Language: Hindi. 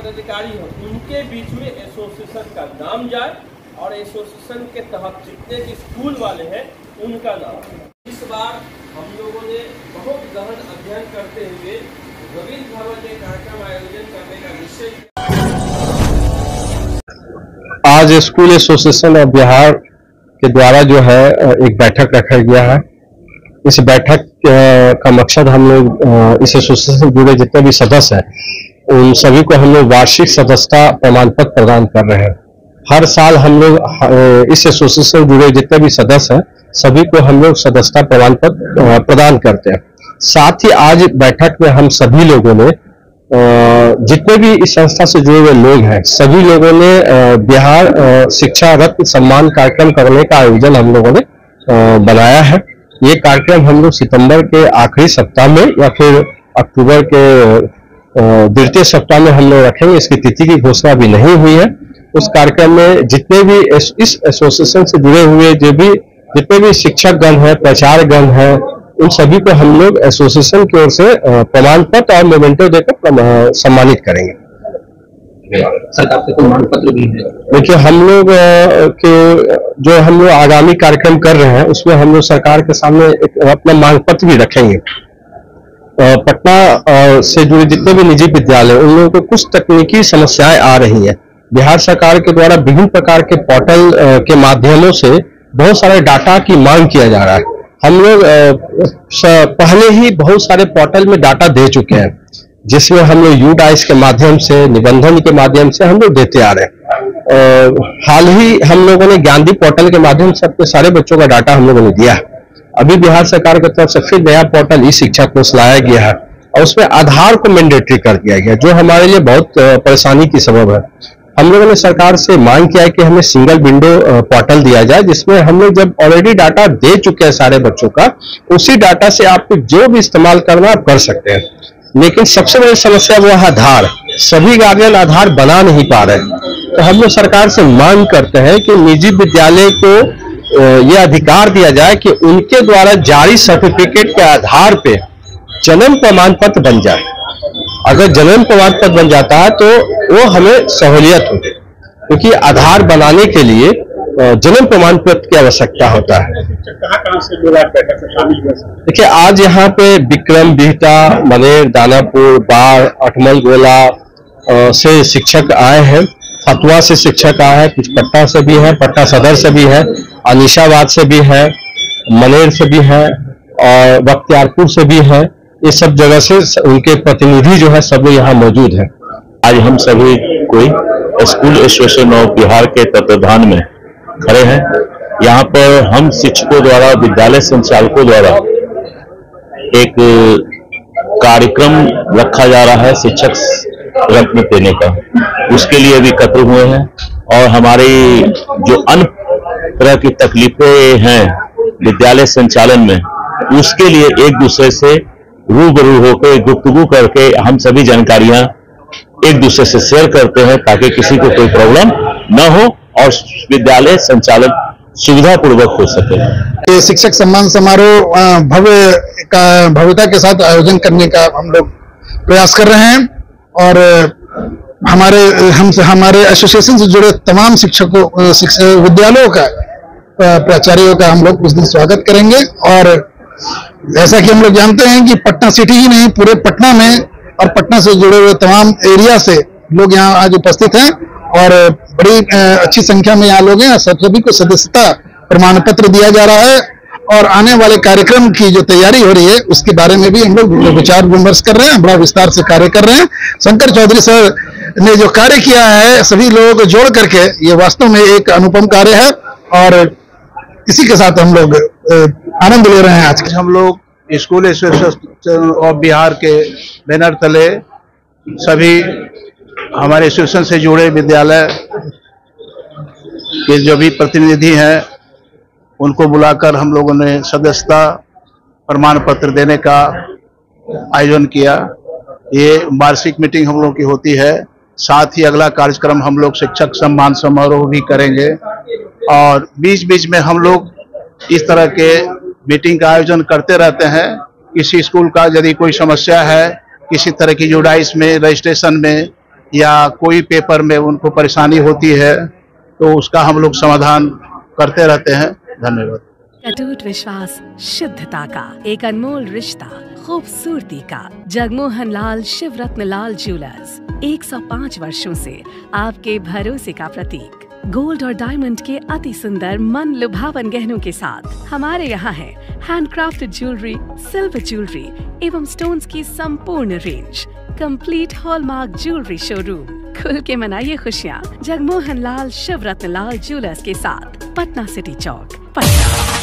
पदाधिकारी हैं उनके बीच में एसोसिएशन का नाम जाए और एसोसिएशन के तहत जितने भी स्कूल वाले हैं उनका नाम। इस बार हम लोगों ने बहुत गहन अध्ययन करते हुए रवींद्र भवन में कार्यक्रम आयोजन करने का निश्चय किया। आज स्कूल एसोसिएशन ऑफ बिहार के द्वारा जो है एक बैठक रखा गया है। इस बैठक का मकसद हम लोग इस एसोसिएशन से जुड़े जितने भी सदस्य हैं उन सभी को हम लोग वार्षिक सदस्यता प्रमाण पत्र प्रदान कर रहे हैं। हर साल हम लोग इस एसोसिएशन से जुड़े जितने भी सदस्य हैं सभी को हम लोग सदस्यता प्रमाण पत्र प्रदान करते हैं। साथ ही आज बैठक में हम सभी लोगों ने जितने भी इस संस्था से जुड़े हुए लोग हैं सभी लोगों ने बिहार शिक्षा रत्न सम्मान कार्यक्रम करने का आयोजन हम लोगों ने बनाया है। ये कार्यक्रम हम लोग सितंबर के आखिरी सप्ताह में या फिर अक्टूबर के द्वितीय सप्ताह में हम लोग रखेंगे। इसकी तिथि की घोषणा भी नहीं हुई है। उस कार्यक्रम में जितने भी इस एसोसिएशन से जुड़े हुए जितने भी शिक्षक गण हैं, प्राचार्य गण हैं, उन सभी को हम लोग एसोसिएशन की ओर से प्रमाण पत्र और मोमेंटो देकर सम्मानित करेंगे। सरकार से प्रमाण पत्र भी है। देखिए हम लोग के जो हम लोग आगामी कार्यक्रम कर रहे हैं उसमें हम लोग सरकार के सामने एक अपना मांग पत्र भी रखेंगे। पटना से जुड़े जितने भी निजी विद्यालय उन लोगों को कुछ तकनीकी समस्याएं आ रही हैं। बिहार सरकार के द्वारा विभिन्न प्रकार के पोर्टल के माध्यमों से बहुत सारे डाटा की मांग किया जा रहा है। हम लोग पहले ही बहुत सारे पोर्टल में डाटा दे चुके हैं जिसमें हम लोग यूडाइस के माध्यम से निबंधन के माध्यम से हम लोग देते आ रहे हैं। हाल ही हम लोगों ने ज्ञानदीप पोर्टल के माध्यम से अपने सारे बच्चों का डाटा हम लोगों ने दिया है। अभी बिहार सरकार की तरफ से फिर नया पोर्टल ई शिक्षा कोष लाया गया है और उसमें आधार को मैंडेटरी कर दिया गया जो हमारे लिए बहुत परेशानी की सबब है। हम लोगों ने सरकार से मांग किया है कि हमें सिंगल विंडो पोर्टल दिया जाए जिसमें हम लोग जब ऑलरेडी डाटा दे चुके हैं सारे बच्चों का उसी डाटा से आपको जो भी इस्तेमाल करना आप कर सकते हैं। लेकिन सबसे बड़ी समस्या वो है आधार। सभी गार्जियन आधार बना नहीं पा रहे। तो हम लोग सरकार से मांग करते हैं कि निजी विद्यालय को यह अधिकार दिया जाए कि उनके द्वारा जारी सर्टिफिकेट के आधार पे जन्म प्रमाण पत्र बन जाए। अगर जन्म प्रमाण पत्र बन जाता है तो वो हमें सहूलियत होगी क्योंकि आधार बनाने के लिए जन्म प्रमाण पत्र की आवश्यकता होता है। कहाँ से लोग आज बैठक में शामिल हुए? देखिए आज यहाँ पे विक्रम, बिहटा, मनेर, दानापुर, बाढ़, अठमल गोला से शिक्षक आए हैं। फतुआ से शिक्षक आए हैं, कुछ पटना से भी है, पटना सदर से भी है, अनिशाबाद से भी है, मनेर से भी है और बख्तियारपुर से भी है। ये सब जगह से उनके प्रतिनिधि जो है सब यहाँ मौजूद है। आज हम सभी कोई स्कूल एसोसिएशन ऑफ बिहार के तत्वाधान में खड़े हैं। यहाँ पर हम शिक्षकों द्वारा, विद्यालय संचालकों द्वारा एक कार्यक्रम रखा जा रहा है शिक्षक रत्न देने का। उसके लिए भी एकत्र हुए हैं और हमारी जो अन्य तरह की तकलीफें हैं विद्यालय संचालन में उसके लिए एक दूसरे से रूबरू होकर गुफ्तगू करके हम सभी जानकारियां एक दूसरे से शेयर करते हैं ताकि किसी को कोई प्रॉब्लम न हो और विद्यालय संचालन सुविधापूर्वक हो सके। शिक्षक सम्मान समारोह भव्यता के साथ आयोजन करने का हम लोग प्रयास कर रहे हैं और हमारे एसोसिएशन से जुड़े तमाम शिक्षकों विद्यालयों का प्राचार्यों का हम लोग उस दिन स्वागत करेंगे। और जैसा कि हम लोग जानते हैं कि पटना सिटी ही नहीं पूरे पटना में और पटना से जुड़े हुए तमाम एरिया से लोग यहाँ आज उपस्थित हैं और बड़ी अच्छी संख्या में यहाँ लोग हैं। सभी को सदस्यता प्रमाण पत्र दिया जा रहा है और आने वाले कार्यक्रम की जो तैयारी हो रही है उसके बारे में भी हम लोग विचार विमर्श कर रहे हैं। बड़ा विस्तार से कार्य कर रहे हैं। शंकर चौधरी सर ने जो कार्य किया है सभी लोगों को जोड़ करके ये वास्तव में एक अनुपम कार्य है और इसी के साथ हम लोग आनंद ले रहे हैं। आज हम लोग स्कूल एसोसिएशन ऑफ बिहार के बैनर तले सभी हमारे एसोसिएशन से जुड़े विद्यालय के जो भी प्रतिनिधि हैं उनको बुलाकर हम लोगों ने सदस्यता प्रमाण पत्र देने का आयोजन किया। ये वार्षिक मीटिंग हम लोग की होती है। साथ ही अगला कार्यक्रम हम लोग शिक्षक सम्मान समारोह भी करेंगे और बीच बीच में हम लोग इस तरह के मीटिंग का आयोजन करते रहते हैं। किसी स्कूल का यदि कोई समस्या है, किसी तरह की यूडाइस में, रजिस्ट्रेशन में या कोई पेपर में उनको परेशानी होती है तो उसका हम लोग समाधान करते रहते हैं। धन्यवाद। अटूट विश्वास, शुद्धता का एक अनमोल रिश्ता, खूबसूरती का। जगमोहन लाल शिवरत्न लाल ज्वेलर्स 105 वर्षों से आपके भरोसे का प्रतीक। गोल्ड और डायमंड के अति सुंदर मन लुभावन गहनों के साथ हमारे यहाँ है हैंडक्राफ्टेड ज्वेलरी, सिल्वर ज्वेलरी एवं स्टोन्स की संपूर्ण range. Complete hallmark jewellery showroom. खुल के मनाइए खुशियाँ जगमोहन लाल शिवरत्न लाल ज्वेलर्स के साथ, पटना सिटी चौक, पटना।